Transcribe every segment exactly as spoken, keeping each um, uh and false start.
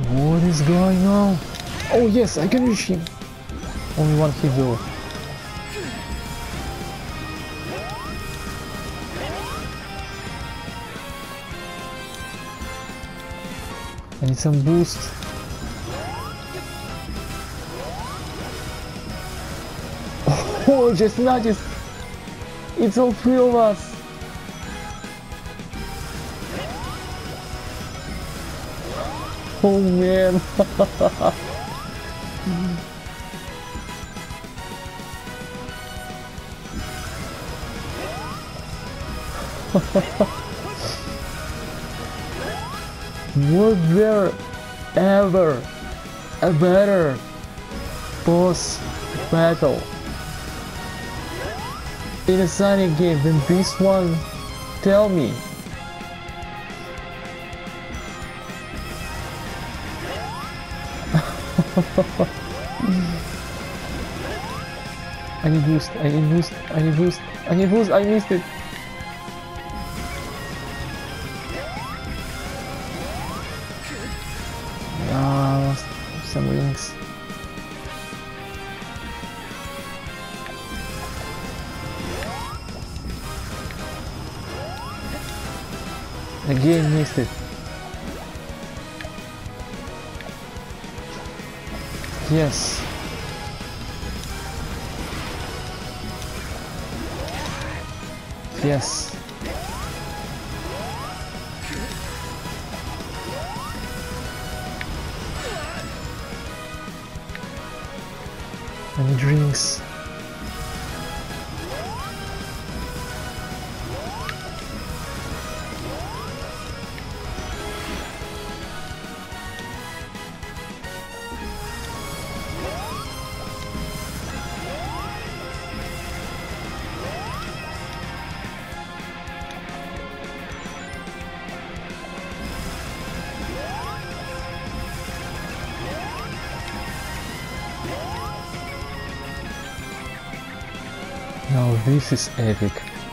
What is going on? Oh yes, I can reach him. Only one hit though. I need some boost. Oh, just noticed. It's all three of us. Oh man. Was there ever a better boss battle in a Sonic game than this one? Tell me. I need boost, I need boost, I need boost, I need boost, I missed it. Ah, lost some rings. Again missed it. Yes. Yes. I need drinks. Now this is epic.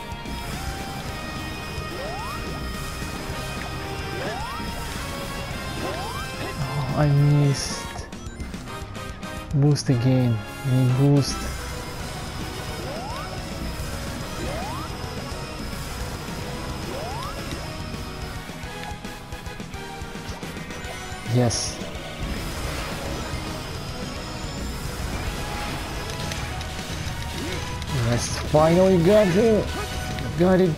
Oh, I missed. Boost again. Need boost. Yes. Yes, finally got it! Got it!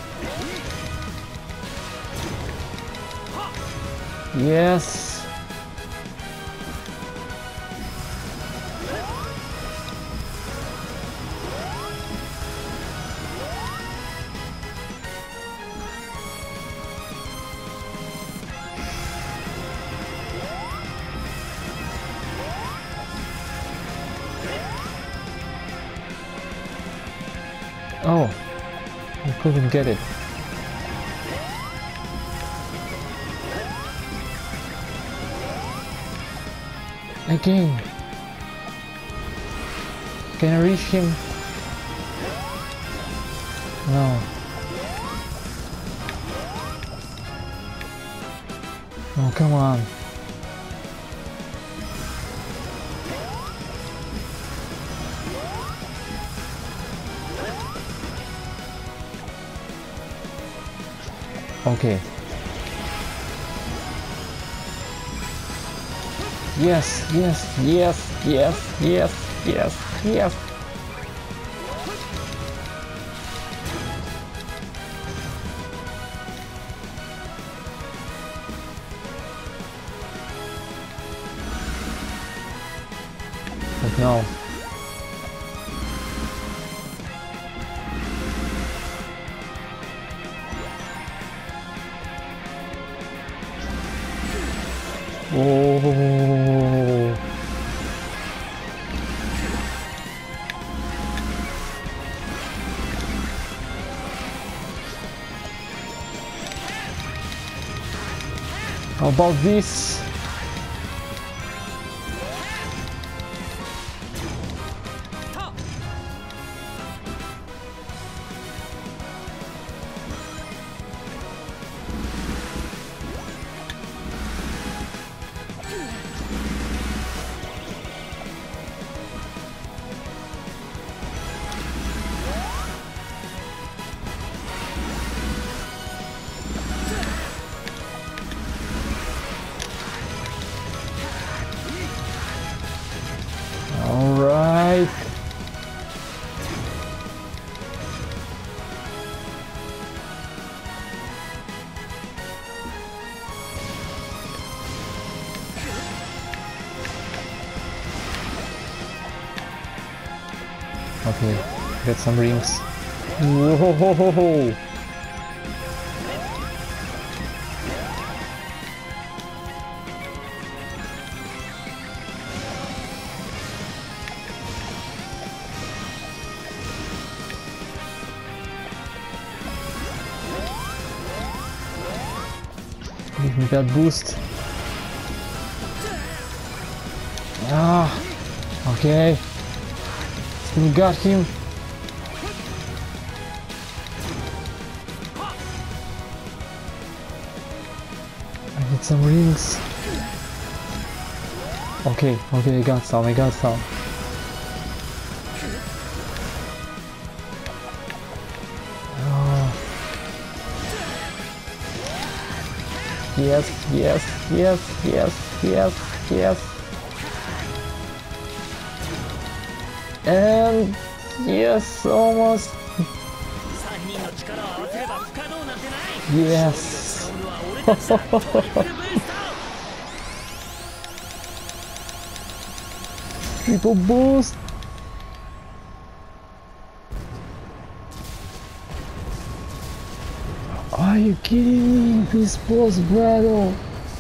Yes! Oh, I couldn't get it. Again. Can I reach him? No. Oh, come on. Okay. Yes, yes, yes, yes, yes, yes, yes. But no. Oh. How about this? Okay, get some rings. Whoa! Give me that boost. Ah, okay. We got him. I need some rings. Okay, okay, I got some, I got some. Oh. Yes, yes, yes, yes, yes, yes. And yes, almost. Yes. Triple boost. Are you kidding me? This boss battle.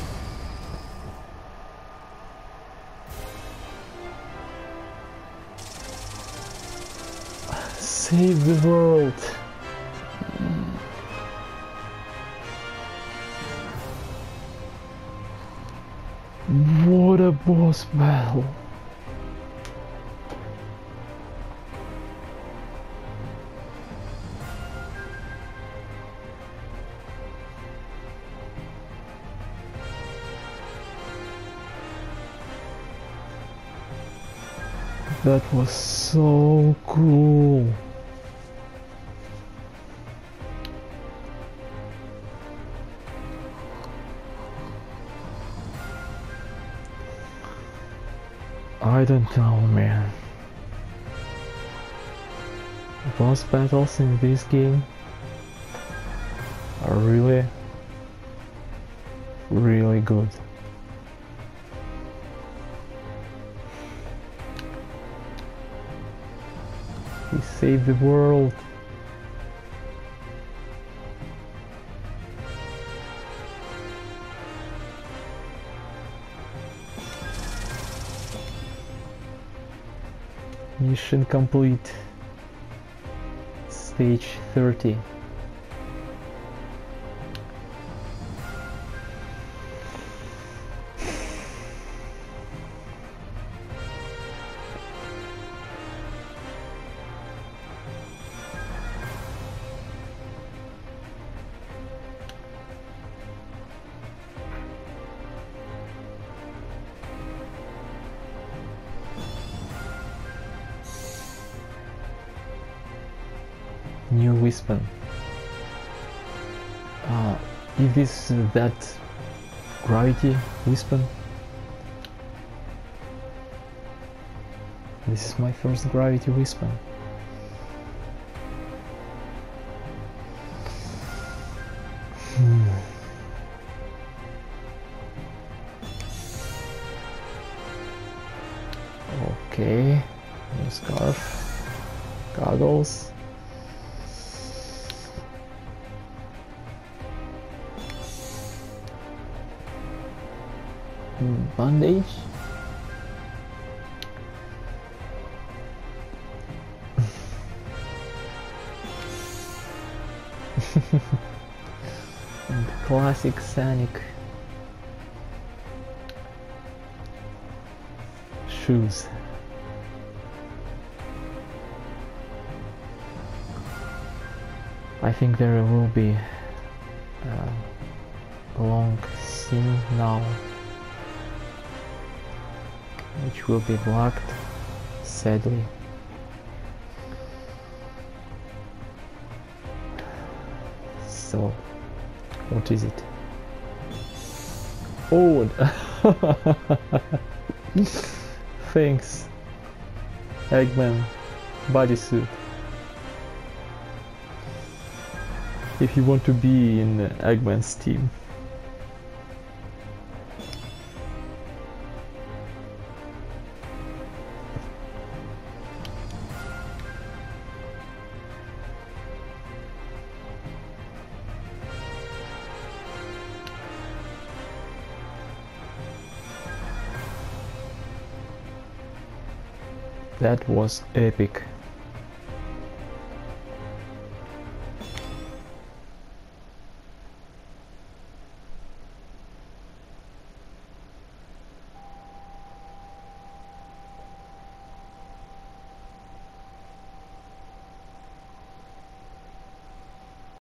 Save the world. What a boss battle. That was so cool. I don't know, man. Boss battles in this game are really, really good. He saved the world. Mission complete. Stage thirty. New weapon. Uh, is this uh, that gravity weapon? This is my first gravity weapon. Hmm. Okay, new scarf, goggles. Bandage. And classic Sonic shoes. I think there will be uh, a long scene now, which will be blocked, sadly. So, what is it? Oh! Thanks, Eggman bodysuit. If you want to be in Eggman's team. That was epic.